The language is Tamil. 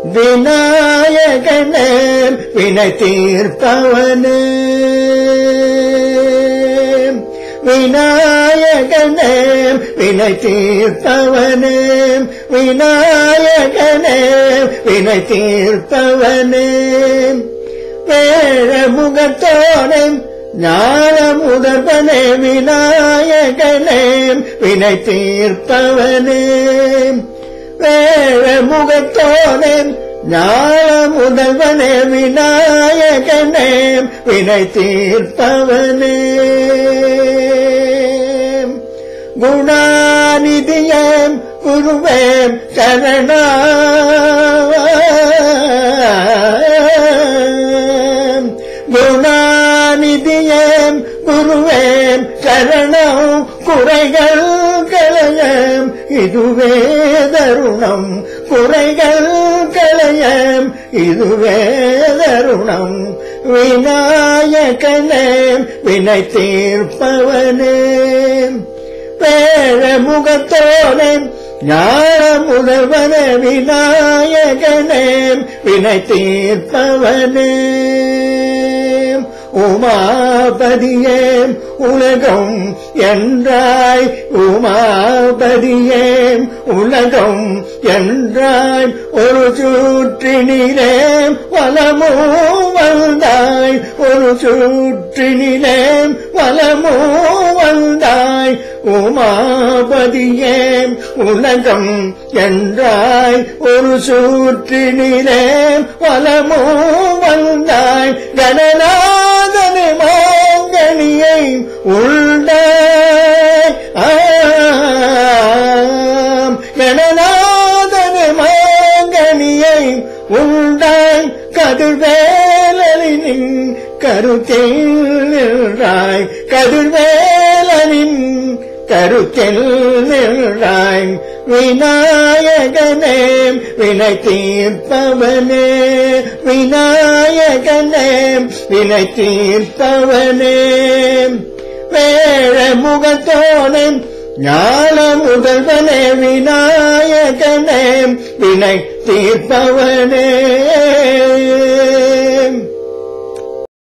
விநாயகனே வினை தீர்ப்பவனே விநாயகனே வினை தீர்ப்பவனே விநாயகனே வினை தீர்ப்பவனே வேழ முகத்தோனே ஞான முதல்வனே விநாயகனே வினை தீர்ப்பவனே வேழ முகத்தோனே ஞான முதல்வனே விநாயகனே வினை தீர்ப்பவனே குணாநிதியம் குருவேம் சரணம் குணாநிதியம் குருவேம் சரணம் குறைகள் களையம் இதுவே தருணம் குறைகள் களையம் இதுவே தருணம் விநாயகனே வினை தீர்ப்பவனே வேழ முகத்தோனே ஞான முதல்வனே விநாயகனே வினை தீர்ப்பவனே உமாபதியே உலகம் என்றாய் உமாபதியே உலகம் என்றாய் ஒரு சுற்றினிலே வலமோ வந்தாய் ஒரு சுற்றினிலே வலமோ வந்தாய் உமாபதியே உலகம் என்றாய் ஒரு சுற்றினிலே வலமோ வந்தாய் கணநாதனே மாங்கனியை உள்தாய் கணநாதனே மாங்கனியை உள்தாய் கதிர்வேலனின் கருத்தில் நின்றாய் கதிர்வேலனின் கருத்தில் நின்றாய் விநாயகனே வினை தீர்ப்பவனே விநாயகனே வினை தீர்ப்பவனே வேழ முகத்தோனே ஞான முதல்வனே விநாயகனே வினை தீர்ப்பவனே